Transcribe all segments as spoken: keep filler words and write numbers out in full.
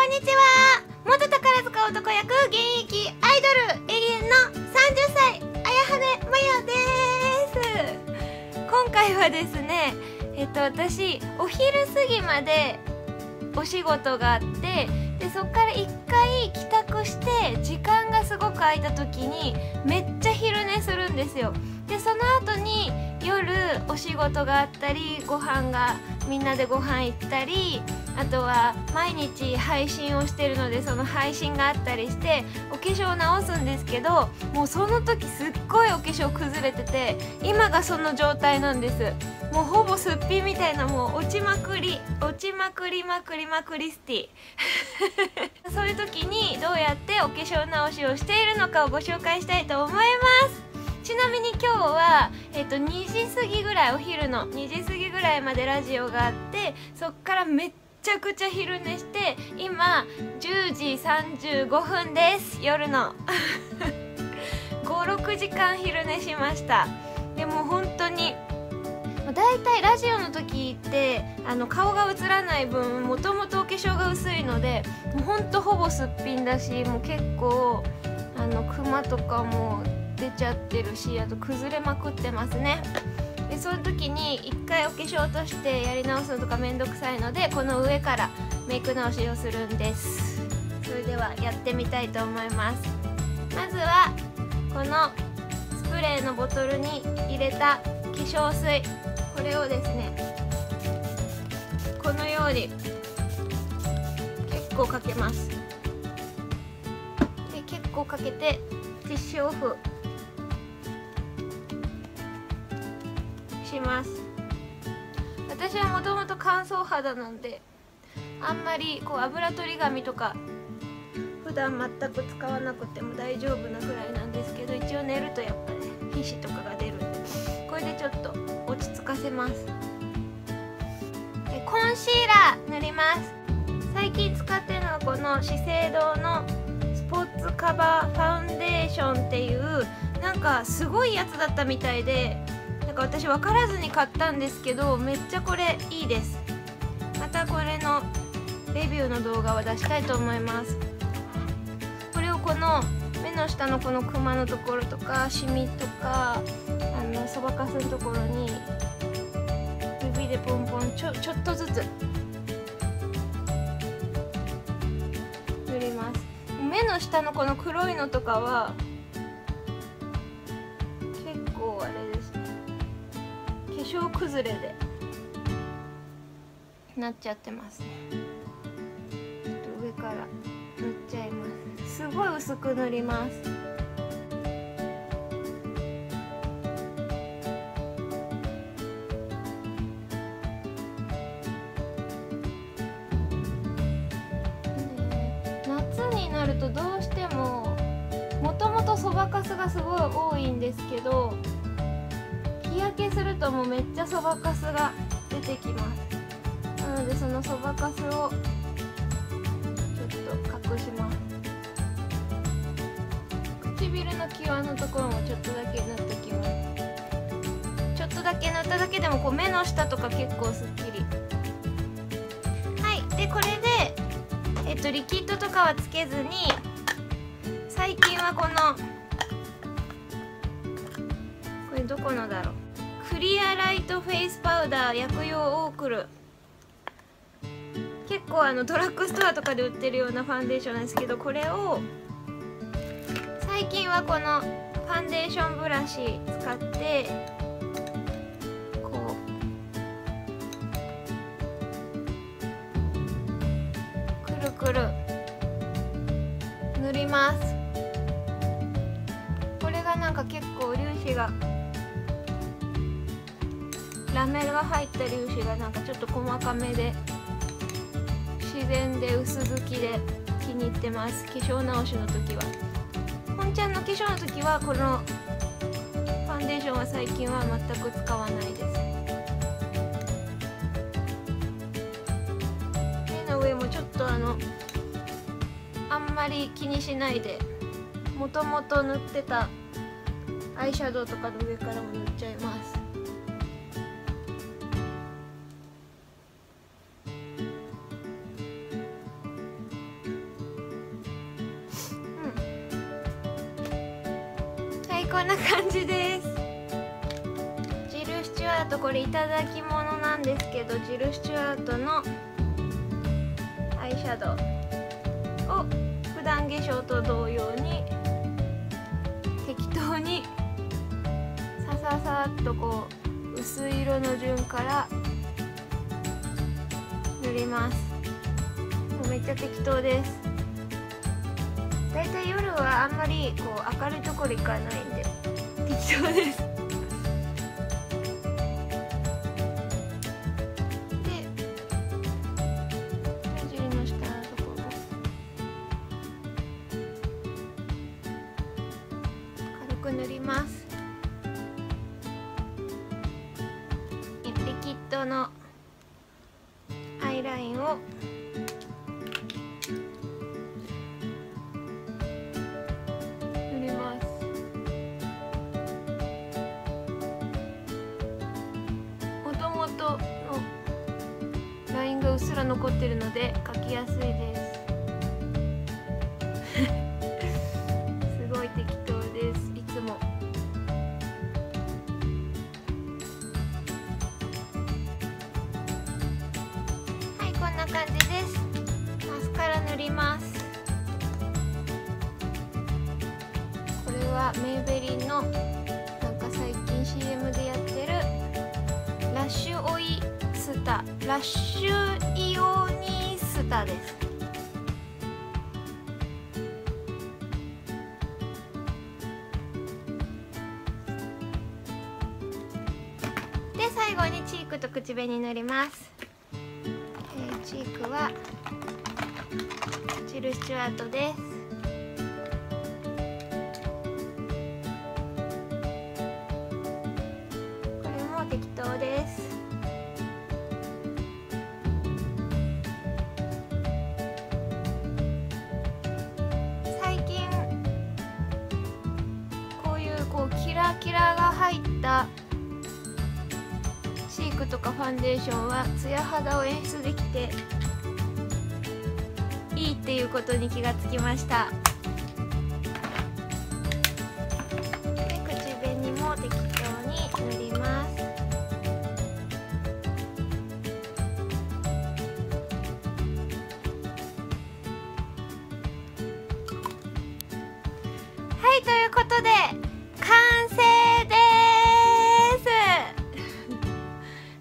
んにちは。元宝塚男役現役アイドル永遠のさんじゅっさい綾羽まやです。今回はですね、えっと私お昼過ぎまでお仕事があって、でそっからいっかい帰宅して時間がすごく空いた時にめっちゃ昼寝するんですよ。でその後に夜お仕事があったり、ご飯がみんなでご飯行ったり、あとは毎日配信をしてるのでその配信があったりしてお化粧を直すんですけど、もうその時すっごいお化粧崩れてて、今がその状態なんです。もうほぼすっぴんみたいな、もう落ちまくり落ちまくりまくりまくりスティそういう時にどうやってお化粧直しをしているのかをご紹介したいと思います。ちなみに今日は、えっと、にじ過ぎぐらい、お昼のにじ過ぎぐらいまでラジオがあって、そっからめっちゃくちゃ昼寝して、今じゅうじさんじゅうごふんです。夜のごろくじかん昼寝しました。でも本当にだいたいラジオの時ってあの顔が映らない分、もともとお化粧が薄いのでもうほんとほぼすっぴんだし、もう結構あのクマとかも出ちゃってるし、あと崩れまくってますね。でその時に一回お化粧落としてやり直すのとかめんどくさいので、この上からメイク直しをするんです。それではやってみたいと思います。まずはこのスプレーのボトルに入れた化粧水、これをですねこのように結構かけます。で結構かけてティッシュオフします。私はもともと乾燥肌なんであんまりこう油取り紙とか普段全く使わなくても大丈夫なぐらいなんですけど、一応寝るとやっぱね皮脂とかが出るんで、これでちょっと落ち着かせます。でコンシーラー塗ります。最近使ってるのはこの資生堂のスポーツカバーファウンデーションっていう、なんかすごいやつだったみたいで、なんか私分からずに買ったんですけど、めっちゃこれいいです。またこれのレビューの動画を出したいと思います。これをこの目の下のこのクマのところとかシミとかあのそばかすのところに指でポンポンちょ、ちょっとずつ塗ります。目の下のこの黒いのとかは結構あれですね、化粧崩れでなっちゃってますね。ちょっと上から塗っちゃいます。すごい薄く塗ります。夏になるとどうしてももともとそばかすがすごい多いんですけど、日焼けするともうめっちゃそばかすが出てきます。なのでそのそばかすをちょっと隠します。唇の際のところもちょっとだけ塗ってきます。ちょっとだけ塗っただけでもこう目の下とか結構すっきり。はい、でこれでえっとリキッドとかはつけずに、最近はこのこれどこのだろう、クリアライトフェイスパウダー薬用オークル、結構あのドラッグストアとかで売ってるようなファンデーションなんですけど、これを最近はこのファンデーションブラシ使ってこうくるくる塗ります。これがなんか結構粒子がラメが入った粒子がなんかちょっと細かめで自然で薄付きで気に入ってます。化粧直しの時は、本ちゃんの化粧の時はこのファンデーションは最近は全く使わないです。目の上もちょっとあのあんまり気にしないで、もともと塗ってたアイシャドウとかの上からも塗っちゃいます。 こんな感じです。ジル・スチュワート、これいただき物なんですけど、ジル・スチュワートのアイシャドウを普段化粧と同様に適当にさささっとこう薄い色の順から塗ります。もうめっちゃ適当です。だいたい夜はあんまりこう明るいところ行かないんで適当です。で目尻の下のところ軽く塗ります。リキッドのアイラインを塗ります。もともとのラインがうっすら残ってるので描きやすいです。すごい適当です。いつもはいこんな感じです。マスカラ塗ります。これはメイベリンのなんか最近 シーエム でやってるラッシュオイスタラッシュイオニスタです。で最後にチークと口紅塗ります。えー、チークはジル・スチュワートです。これも適当です。最近こういうこうキラキラが入ったチークとかファンデーションはツヤ肌を演出できていいっていうことに気がつきました。で口紅も適当に塗ります。はいということで完成です。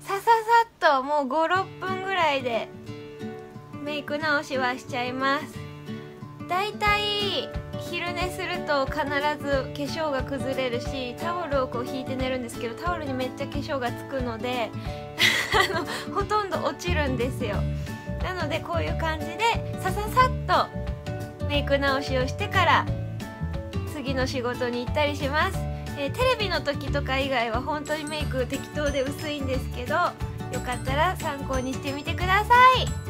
さささっともうご、ろっぷんぐらいでメイク直しはしちゃいます。だいたい昼寝すると必ず化粧が崩れるし、タオルをこう引いて寝るんですけどタオルにめっちゃ化粧がつくのであのほとんど落ちるんですよ。なのでこういう感じでさささっとメイク直しをしてから次の仕事に行ったりします。えー、テレビの時とか以外は本当にメイク適当で薄いんですけど、よかったら参考にしてみてください。